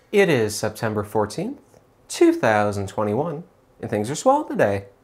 It is September 14th, 2021, and things are swell today.